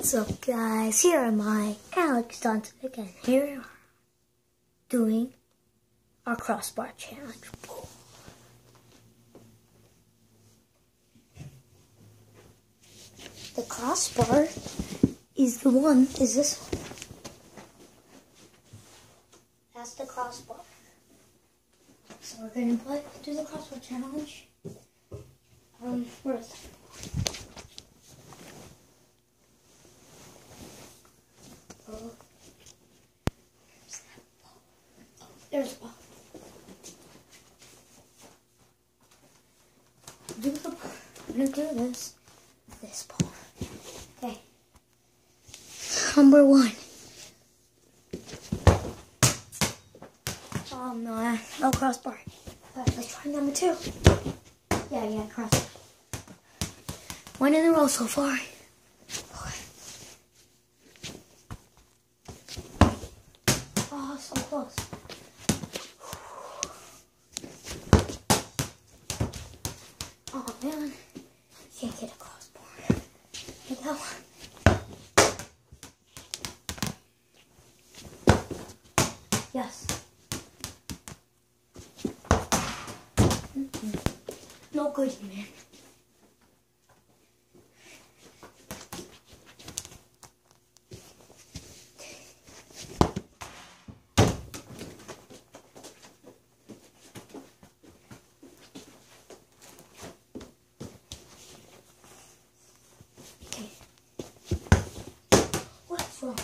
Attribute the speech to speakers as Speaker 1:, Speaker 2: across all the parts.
Speaker 1: What's up, guys? Here am I, Alex Johnson again. Here we are doing our crossbar challenge. The crossbar is this one. That's the crossbar. So we're going to do the crossbar challenge. Where is that? There's a ball. I'm gonna do this ball. Okay. Number 1. Oh no, no crossbar. Let's try number 2. Yeah, crossbar. 1 in a row so far. Oh, so close. Oh man, can't get a crossbar. Here we go. Yes. No good, man. What's wrong?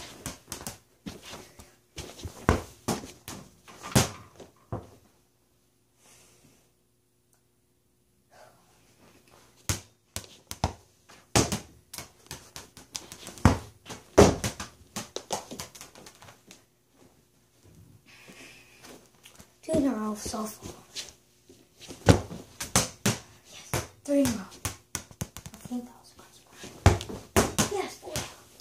Speaker 1: Two in a row so far. Yes, 3 in a row. I think that was a crossbar. Yes, 4.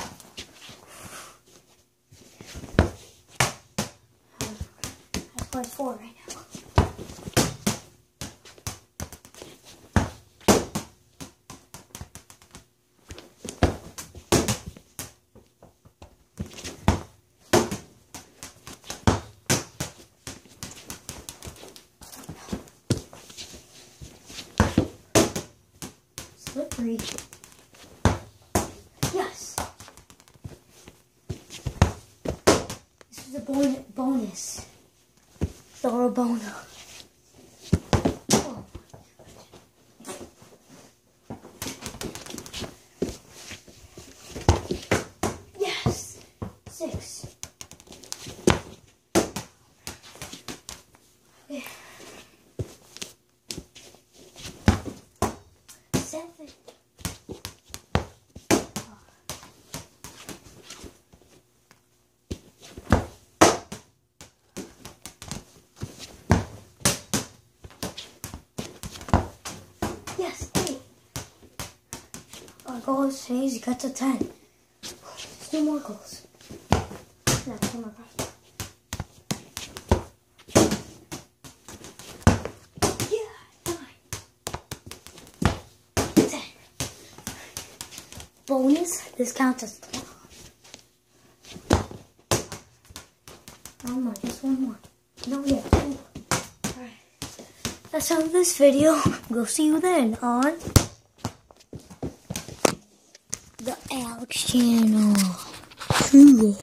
Speaker 1: I scored 4 right now. Slippery. Yes. This is a bonus. Throw bono. Oh. Yes. 6. Okay. 7. Yes, 8. Our goal is to get to 10. 2 more goals. No, 2 more goals. Yeah, 9. 10. Bonus, this counts as 12. Oh my, just 1 more. No, yeah, 2 more. Alright. That's all of this video. We'll see you then on the Alex channel.